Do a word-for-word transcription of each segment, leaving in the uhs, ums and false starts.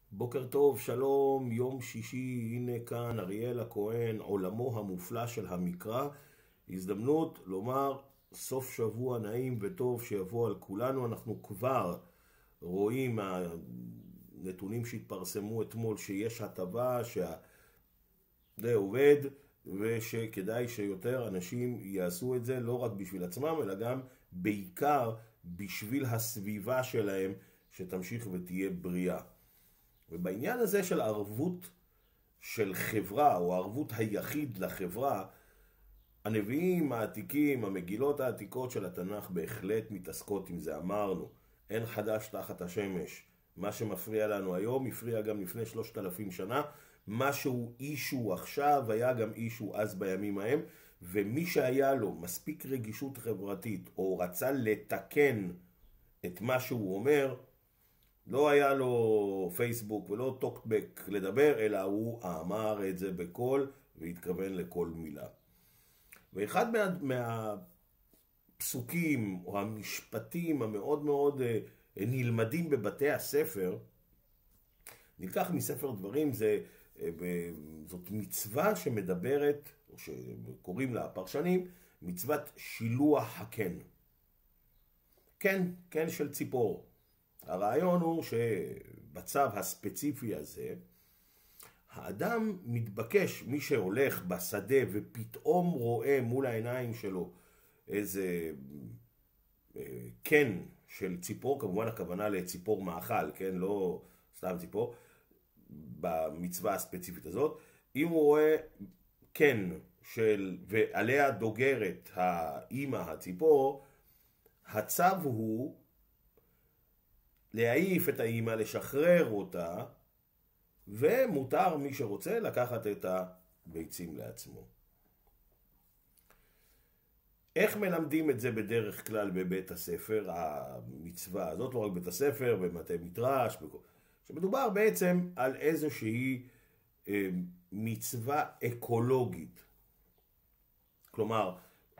בוקר טוב, שלום, יום שישי, הנה כאן אריאל הכהן, עולמו המופלא של המקרא. הזדמנות לומר סוף שבוע נעים וטוב שיבוא על כולנו. אנחנו כבר רואים מהנתונים שהתפרסמו אתמול שיש הטבה, שזה עובד ושכדאי שיותר אנשים יעשו את זה לא רק בשביל עצמם אלא גם בעיקר בשביל הסביבה שלהם שתמשיך ותהיה בריאה. ובעניין הזה של ערבות של חברה, או ערבות היחיד לחברה, הנביאים העתיקים, המגילות העתיקות של התנ"ך בהחלט מתעסקות עם זה. אמרנו, אין חדש תחת השמש. מה שמפריע לנו היום הפריע גם לפני שלושת אלפים שנה. מה שהוא אישו עכשיו היה גם אישו אז בימים ההם, ומי שהיה לו מספיק רגישות חברתית, או רצה לתקן את מה שהוא אומר, לא היה לו פייסבוק ולא טוקבק לדבר, אלא הוא אמר את זה בקול והתכוון לכל מילה. ואחד מה, מהפסוקים או המשפטים המאוד מאוד נלמדים בבתי הספר, נלקח מספר דברים, זה, זאת מצווה שמדברת, או שקוראים לה הפרשנים, מצוות שילוח הקן. קן, קן של ציפור. הרעיון הוא שבצו הספציפי הזה, האדם מתבקש, מי שהולך בשדה ופתאום רואה מול העיניים שלו איזה קן של ציפור, כמובן הכוונה לציפור מאכל, כן? לא סתם ציפור, במצווה הספציפית הזאת, אם הוא רואה קן של, ועליה דוגרת האמא הציפור, הצו הוא להעיף את האמא, לשחרר אותה, ומותר מי שרוצה לקחת את הביצים לעצמו. איך מלמדים את זה בדרך כלל בבית הספר, המצווה הזאת, לא רק בית הספר, במטה מדרש, שמדובר בעצם על איזושהי מצווה אקולוגית. כלומר,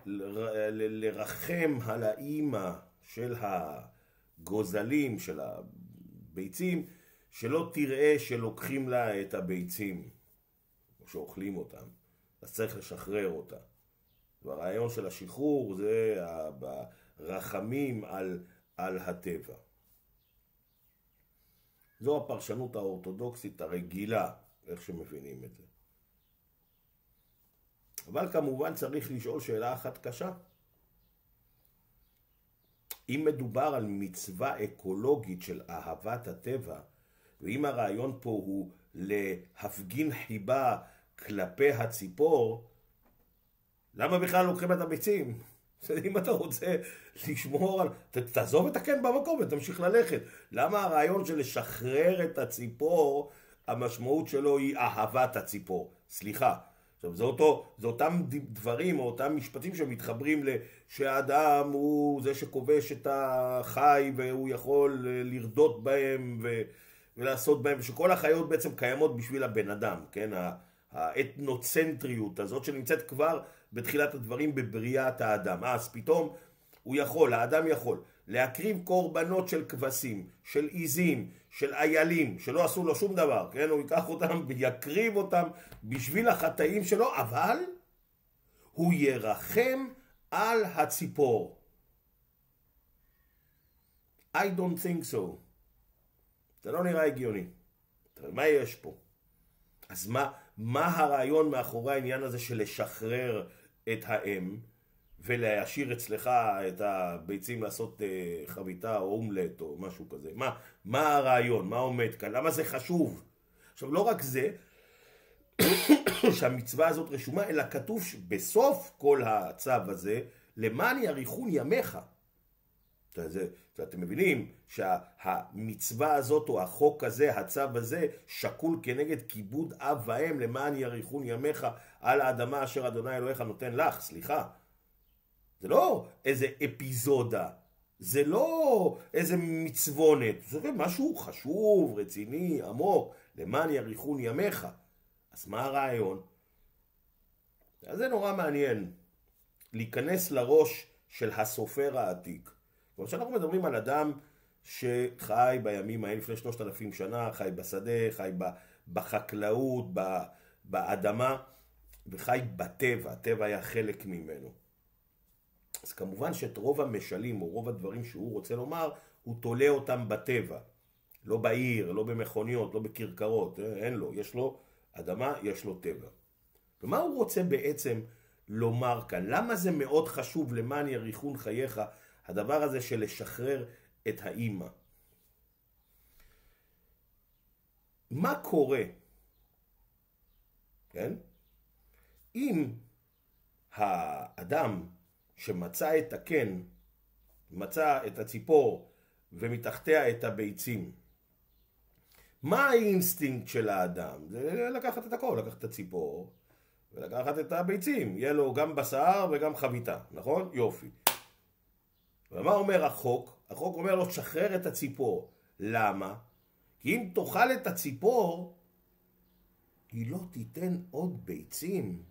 לרחם על האמא של הגוזלים, של הביצים, שלא תראה שלוקחים לה את הביצים, או שאוכלים אותם, אז צריך לשחרר אותה. והרעיון של השחרור זה הרחמים על, על הטבע. זו הפרשנות האורתודוקסית הרגילה, איך שמבינים את זה. אבל כמובן צריך לשאול שאלה אחת קשה. אם מדובר על מצווה אקולוגית של אהבת הטבע, ואם הרעיון פה הוא להפגין חיבה כלפי הציפור, למה בכלל לוקחים את הביצים? אם אתה רוצה לשמור על... תעזוב את הקן במקום ותמשיך ללכת. למה הרעיון של לשחרר את הציפור, המשמעות שלו היא אהבת הציפור? סליחה. עכשיו, זה, אותו, זה אותם דברים או אותם משפטים שמתחברים שהאדם הוא זה שכובש את החי והוא יכול לרדות בהם ו... ולעשות בהם, שכל החיות בעצם קיימות בשביל הבן אדם, כן? האתנוצנטריות הזאת שנמצאת כבר בתחילת הדברים בבריאת האדם. אז פתאום הוא יכול, האדם יכול, להקריב קורבנות של כבשים, של עיזים, של איילים, שלא עשו לו שום דבר, כן? הוא ייקח אותם ויקריב אותם בשביל החטאים שלו, אבל הוא ירחם על הציפור. I don't think so. זה לא נראה הגיוני. מה יש פה? אז מה, מה הרעיון מאחורי העניין הזה של לשחרר את האם ולהשאיר אצלך את הביצים לעשות uh, חביתה או אומלט או משהו כזה? מה, מה הרעיון? מה עומד כאן? למה זה חשוב? עכשיו, לא רק זה שהמצווה הזאת רשומה, אלא כתוב בסוף כל הצו הזה, למען יאריכון ימיך. זה, אתם מבינים שהמצווה הזאת או החוק הזה, הצו הזה, שקול כנגד כיבוד אב ואם, למען יאריכון ימיך על האדמה אשר אדוני אלוהיך נותן לך. סליחה, זה לא איזה אפיזודה, זה לא איזה מצוונת, זה משהו חשוב, רציני, עמוק, למען יאריכון ימיך. אז מה הרעיון? אז זה נורא מעניין להיכנס לראש של הסופר העתיק. כשאנחנו מדברים על אדם שחי בימים האלה לפני שלושת אלפים שנה, חי בשדה, חי בחקלאות, באדמה, וחי בטבע, הטבע היה חלק ממנו. אז כמובן שאת רוב המשלים או רוב הדברים שהוא רוצה לומר, הוא תולה אותם בטבע. לא בעיר, לא במכוניות, לא בקרקרות, אין לו, יש לו אדמה, יש לו טבע. ומה הוא רוצה בעצם לומר כאן? למה זה מאוד חשוב למען יאריכון חייך, הדבר הזה של לשחרר את האמא? מה קורה? כן? אם האדם שמצא את הקן, מצא את הציפור ומתחתיה את הביצים, מה האינסטינקט של האדם? זה לקחת את הכל, לקחת את הציפור ולקחת את הביצים. יהיה לו גם בשר וגם חביתה, נכון? יופי. ומה אומר החוק? החוק אומר לו, שחרר את הציפור. למה? כי אם תאכל את הציפור, היא לא תיתן עוד ביצים.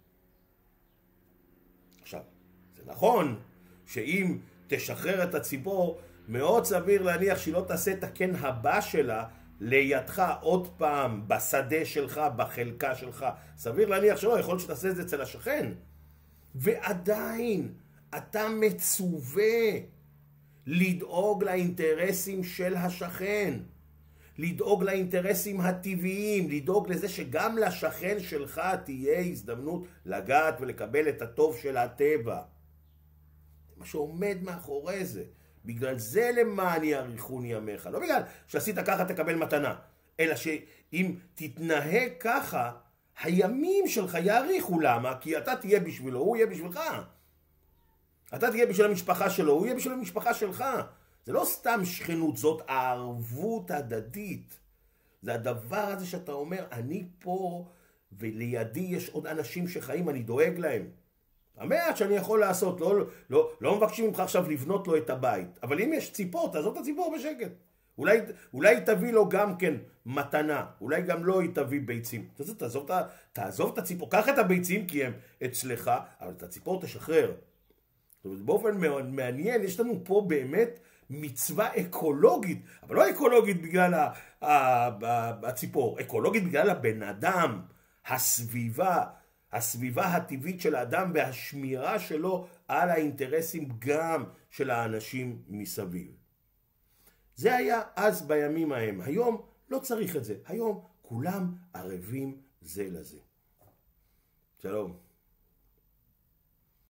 עכשיו, זה נכון שאם תשחרר את הציפור, מאוד סביר להניח שהיא לא תעשה את הקן הבא שלה לידך עוד פעם, בשדה שלך, בחלקה שלך. סביר להניח שלא, יכול להיות שתעשה את זה אצל השכן. ועדיין, אתה מצווה לדאוג לאינטרסים של השכן. לדאוג לאינטרסים הטבעיים, לדאוג לזה שגם לשכן שלך תהיה הזדמנות לגעת ולקבל את הטוב של הטבע. זה מה שעומד מאחורי זה. בגלל זה למען יאריכון ימיך. לא בגלל שעשית ככה תקבל מתנה, אלא שאם תתנהג ככה, הימים שלך יאריכו. למה? כי אתה תהיה בשבילו, הוא יהיה בשבילך. אתה תהיה בשביל המשפחה שלו, הוא יהיה בשביל המשפחה שלך. זה לא סתם שכנות, זאת הערבות הדדית. זה הדבר הזה שאתה אומר, אני פה ולידי יש עוד אנשים שחיים, אני דואג להם. המעט שאני יכול לעשות, לא, לא, לא מבקשים ממך עכשיו לבנות לו את הבית. אבל אם יש ציפור, תעזוב את הציפור בשקט. אולי, אולי תביא לו גם כן מתנה, אולי גם לא היא תביא ביצים. תעזוב, תעזוב, תעזוב את הציפור, קח את הביצים כי הם אצלך, אבל את הציפור תשחרר. באופן מאוד מעניין, יש לנו פה באמת מצווה אקולוגית, אבל לא אקולוגית בגלל הציפור, אקולוגית בגלל הבן אדם, הסביבה, הסביבה הטבעית של האדם והשמירה שלו על האינטרסים גם של האנשים מסביב. זה היה אז בימים ההם. היום לא צריך את זה. היום כולם ערבים זה לזה. שלום.